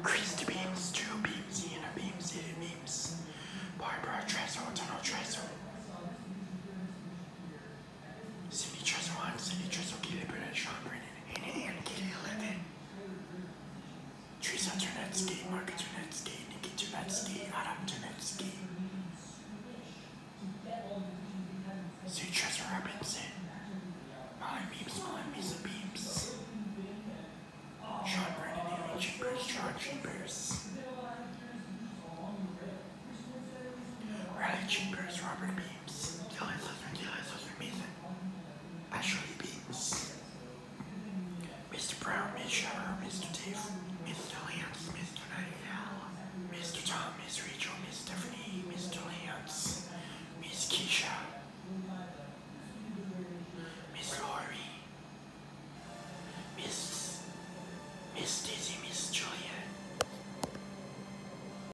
Christy Beams, Drew Beams, Ian Beams, Ian Beams, Barbara Treso, Tunnel Treso, Cindy Treso 1, Cindy Treso, Kelly Burnett, Sean Brennan, and Kelly 11, Teresa Ternetsky, Mark Ternetsky, Nikki Ternetsky, Adam Ternetsky, Sue Treso Robinson, Molly Beams, Beams, Sean Brennan, Amy Chambers, John Chambers, Riley Chambers, Robert Beams, Kelly